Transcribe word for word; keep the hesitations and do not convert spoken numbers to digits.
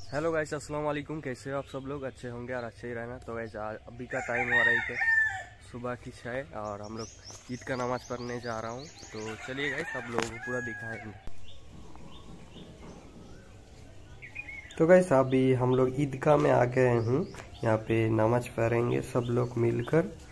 Hello guys, अस्सलाम वालेकुम। कैसे हो आप सब लोग? अच्छे होंगे और अच्छे ही रहना। तो गाइस अभी का टाइम हो रही है सुबह की छः और हम लोग ईद का नमाज़ पढ़ने जा रहा हूँ। तो चलिए गाइस, आप लोगों को पूरा दिखाएंगे। तो गाइस अभी हम लोग ईदगाह में आ गए हूँ। यहाँ पे नमाज पढ़ेंगे सब लोग मिलकर।